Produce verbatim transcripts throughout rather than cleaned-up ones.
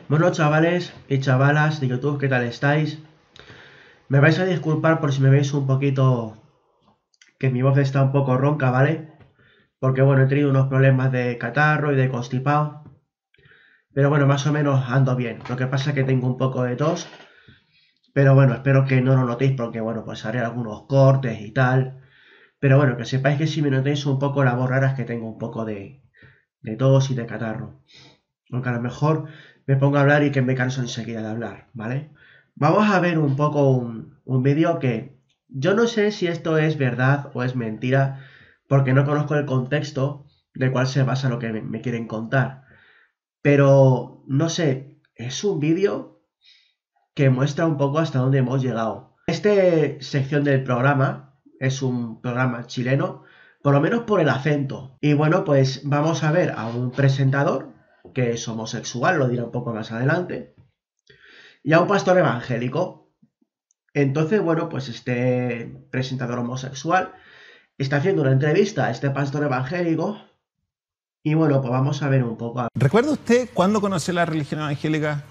Bueno, chavales y chavalas de YouTube, ¿qué tal estáis? Me vais a disculpar por si me veis un poquito que mi voz está un poco ronca, ¿vale? Porque bueno, he tenido unos problemas de catarro y de constipado. Pero bueno, más o menos ando bien. Lo que pasa es que tengo un poco de tos. Pero bueno, espero que no lo notéis porque bueno, pues haré algunos cortes y tal. Pero bueno, que sepáis que si me notéis un poco la voz rara es que tengo un poco de, de tos y de catarro. Aunque a lo mejor me pongo a hablar y que me canso enseguida de hablar, ¿vale? Vamos a ver un poco un, un vídeo que yo no sé si esto es verdad o es mentira, porque no conozco el contexto del cual se basa lo que me, me quieren contar. Pero, no sé, es un vídeo que muestra un poco hasta dónde hemos llegado. Esta sección del programa es un programa chileno, por lo menos por el acento. Y bueno, pues vamos a ver a un presentador que es homosexual, lo diré un poco más adelante, y a un pastor evangélico. Entonces, bueno, pues este presentador homosexual está haciendo una entrevista a este pastor evangélico y bueno, pues vamos a ver un poco. ¿Recuerda usted cuándo conoció la religión evangélica?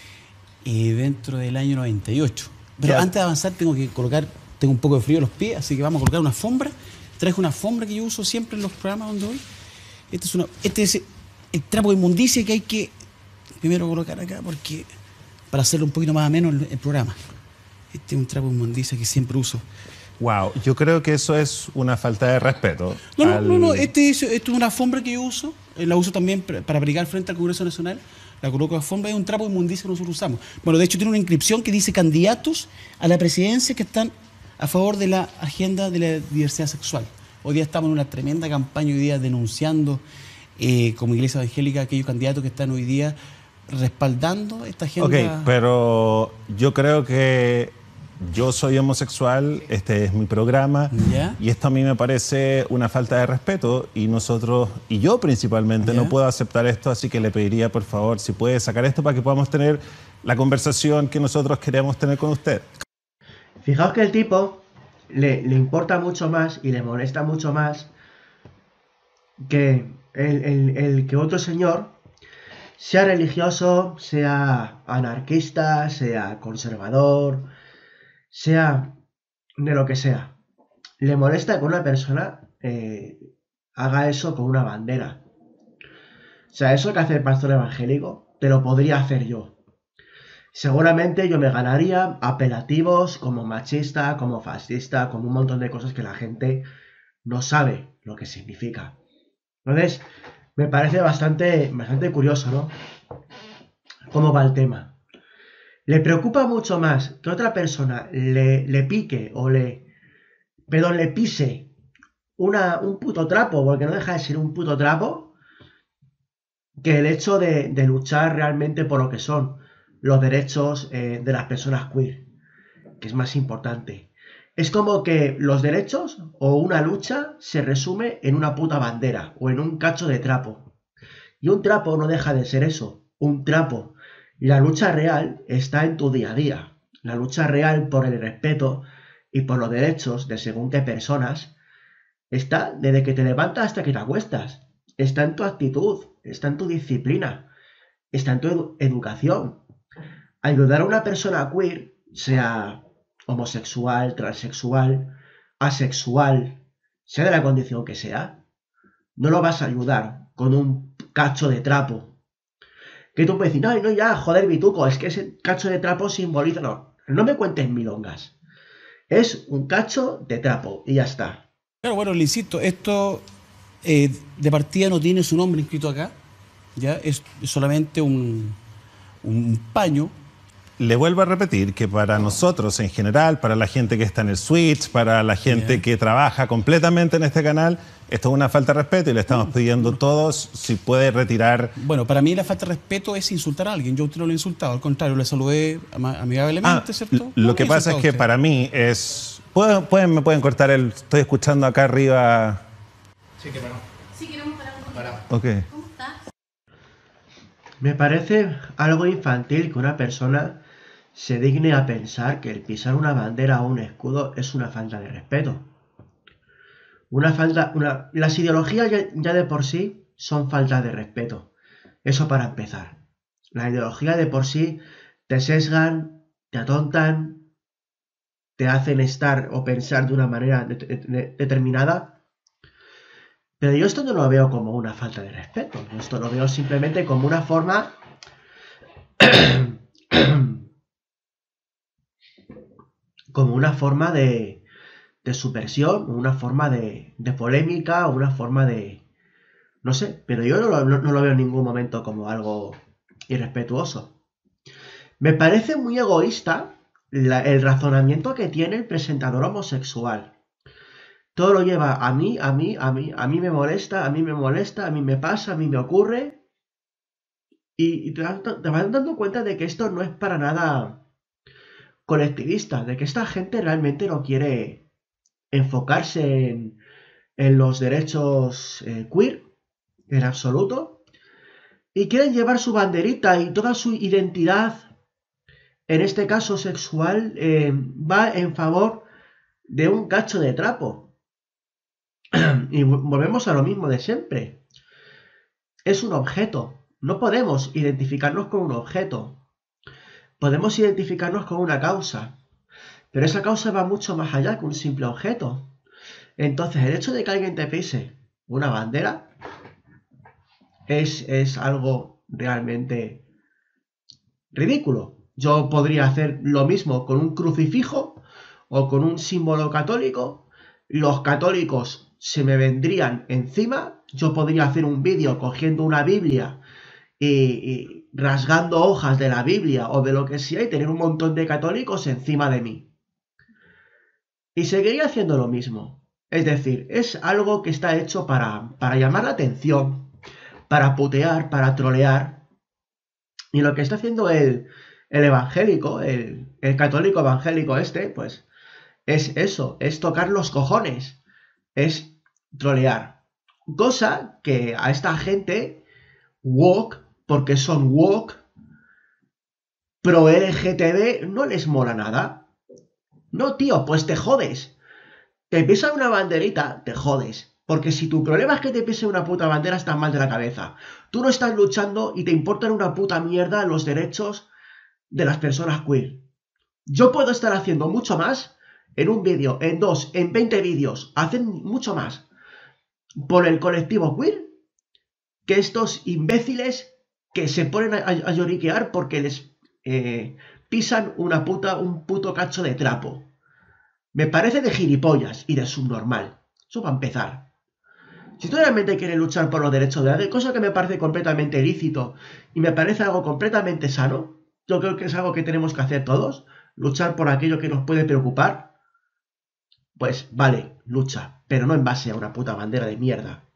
Y dentro del año noventa y ocho. Pero Ya. antes de avanzar tengo que colocar, tengo un poco de frío en los pies, así que vamos a colocar una alfombra. Traje una alfombra que yo uso siempre en los programas donde voy. Este es, una, este es el trapo de inmundicia que hay que primero colocar acá porque para hacerlo un poquito más ameno el, el programa. Este es un trapo de inmundicia que siempre uso. Wow, yo creo que eso es una falta de respeto. No, no, al... no, no, este es, esto es una alfombra que yo uso, eh, la uso también para, para abrigar frente al Congreso Nacional. La coloco de alfombra, es un trapo de inmundicia que nosotros usamos. Bueno, de hecho tiene una inscripción que dice candidatos a la presidencia que están a favor de la agenda de la diversidad sexual. Hoy día estamos en una tremenda campaña hoy día denunciando eh, como Iglesia Evangélica aquellos candidatos que están hoy día respaldando esta agenda. Ok, pero yo creo que yo soy homosexual, este es mi programa, ¿Ya? y esto a mí me parece una falta de respeto y nosotros, y yo principalmente, ¿Ya? no puedo aceptar esto, así que le pediría por favor si puede sacar esto para que podamos tener la conversación que nosotros queremos tener con usted. Fijaos que el tipo le, le importa mucho más y le molesta mucho más que el, el, el que otro señor sea religioso, sea anarquista, sea conservador, sea de lo que sea. Le molesta que una persona eh, haga eso con una bandera. O sea, eso que hace el pastor evangélico, te lo podría hacer yo. Seguramente yo me ganaría apelativos como machista, como fascista, como un montón de cosas que la gente no sabe lo que significa. Entonces, me parece bastante, bastante curioso, ¿no? Cómo va el tema. Le preocupa mucho más que otra persona le, le pique o le... Perdón, le pise una, un puto trapo, porque no deja de ser un puto trapo, que el hecho de, de luchar realmente por lo que son los derechos eh, de las personas queer, que es más importante. Es como que los derechos o una lucha se resume en una puta bandera o en un cacho de trapo. Y un trapo no deja de ser eso, un trapo. Y la lucha real está en tu día a día. La lucha real por el respeto y por los derechos de según qué personas está desde que te levantas hasta que te acuestas. Está en tu actitud, está en tu disciplina, está en tu edu- educación. Ayudar a una persona queer, sea homosexual, transexual, asexual, sea de la condición que sea, no lo vas a ayudar con un cacho de trapo. Que tú puedes decir, no, no, ya, joder, Bituco, es que ese cacho de trapo simboliza... No, no me cuentes milongas. Es un cacho de trapo y ya está. Claro, bueno, le insisto, esto eh, de partida no tiene su nombre inscrito acá, ya es solamente un, un paño. Le vuelvo a repetir que para nosotros en general, para la gente que está en el Switch, para la gente Yeah. que trabaja completamente en este canal, esto es una falta de respeto y le estamos pidiendo todos si puede retirar. Bueno, para mí la falta de respeto es insultar a alguien. Yo a usted no lo he insultado, al contrario, le saludé ama- amigablemente, Ah, ¿cierto? lo No que le he pasa es insultado a que usted. para mí es... ¿Pueden, pueden- me pueden cortar el... Estoy escuchando acá arriba... Sí, que paramos. Sí, queremos parar un poquito. Para. Ok. ¿Cómo estás? Me parece algo infantil que una persona se digne a pensar que el pisar una bandera o un escudo es una falta de respeto. Una falta, una, las ideologías ya, ya de por sí son falta de respeto. Eso para empezar. La ideología de por sí te sesgan, te atontan, te hacen estar o pensar de una manera de de determinada. Pero yo esto no lo veo como una falta de respeto. Yo esto lo veo simplemente como una forma como una forma de, de subversión, una forma de, de polémica, una forma de... No sé, pero yo no lo, no, no lo veo en ningún momento como algo irrespetuoso. Me parece muy egoísta la, el razonamiento que tiene el presentador homosexual. Todo lo lleva a mí, a mí, a mí, a mí me molesta, a mí me molesta, a mí me pasa, a mí me ocurre. Y, y te, te vas dando cuenta de que esto no es para nada colectivista, de que esta gente realmente no quiere enfocarse en, en los derechos eh, queer, en absoluto, y quieren llevar su banderita y toda su identidad, en este caso sexual, eh, va en favor de un cacho de trapo. Y volvemos a lo mismo de siempre. Es un objeto. No podemos identificarnos con un objeto. Podemos identificarnos con una causa. Pero esa causa va mucho más allá que un simple objeto. Entonces, el hecho de que alguien te pise una bandera es, es algo realmente ridículo. Yo podría hacer lo mismo con un crucifijo o con un símbolo católico. Los católicos se me vendrían encima. Yo podría hacer un vídeo cogiendo una Biblia y, y rasgando hojas de la Biblia o de lo que sea y tener un montón de católicos encima de mí. Y seguiría haciendo lo mismo. Es decir, es algo que está hecho para, para llamar la atención, para putear, para trolear. Y lo que está haciendo el, el evangélico, el, el católico evangélico este, pues es eso, es tocar los cojones, es trolear. Cosa que a esta gente woke, porque son woke, pro L G T B, no les mola nada. No, tío, pues te jodes. Te pisa una banderita, te jodes. Porque si tu problema es que te pise una puta bandera, estás mal de la cabeza. Tú no estás luchando y te importan una puta mierda los derechos de las personas queer. Yo puedo estar haciendo mucho más en un vídeo, en dos, en veinte vídeos. Hacen mucho más por el colectivo queer que estos imbéciles que se ponen a, a, a lloriquear porque les eh, pisan una puta, un puto cacho de trapo. Me parece de gilipollas y de subnormal. Eso va a empezar. Si tú realmente quieres luchar por los derechos de la cosa que me parece completamente lícito y me parece algo completamente sano, yo creo que es algo que tenemos que hacer todos, luchar por aquello que nos puede preocupar, pues vale, lucha, pero no en base a una puta bandera de mierda.